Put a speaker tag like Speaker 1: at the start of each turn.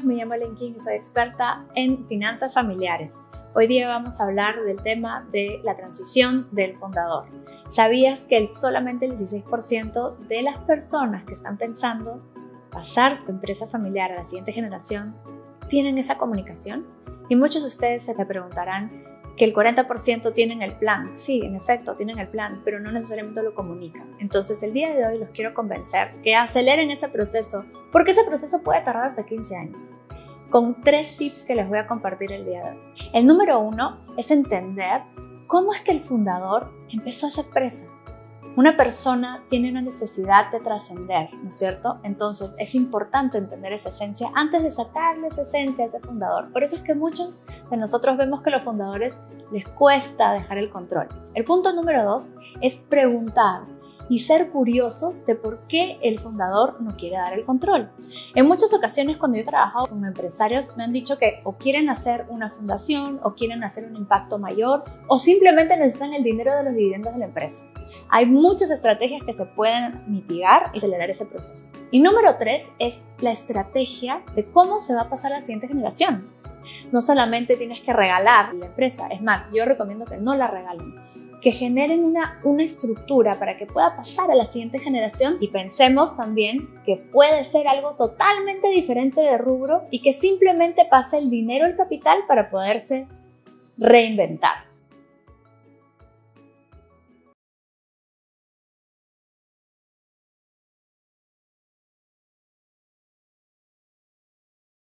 Speaker 1: me llamo Ellen King y soy experta en finanzas familiares. Hoy día vamos a hablar del tema de la transición del fundador. ¿Sabías que solamente el 16% de las personas que están pensando pasar su empresa familiar a la siguiente generación tienen esa comunicación? Y muchos de ustedes se me preguntarán que el 40% tienen el plan. Sí, en efecto, tienen el plan, pero no necesariamente lo comunican. Entonces, el día de hoy los quiero convencer que aceleren ese proceso, porque ese proceso puede tardar hasta 15 años. Con 3 tips que les voy a compartir el día de hoy. El número 1 es entender cómo es que el fundador empezó esa empresa. Una persona tiene una necesidad de trascender, ¿no es cierto? Entonces es importante entender esa esencia antes de sacarle esa esencia a ese fundador. Por eso es que muchos de nosotros vemos que a los fundadores les cuesta dejar el control. El punto número 2 es preguntar y ser curiosos de por qué el fundador no quiere dar el control. En muchas ocasiones cuando yo he trabajado con empresarios me han dicho que o quieren hacer una fundación o quieren hacer un impacto mayor o simplemente necesitan el dinero de los dividendos de la empresa. Hay muchas estrategias que se pueden mitigar y acelerar ese proceso. Y número 3 es la estrategia de cómo se va a pasar a la siguiente generación. No solamente tienes que regalar la empresa, es más, yo recomiendo que no la regalen, que generen una estructura para que pueda pasar a la siguiente generación y pensemos también que puede ser algo totalmente diferente de rubro y que simplemente pase el dinero, el capital para poderse reinventar.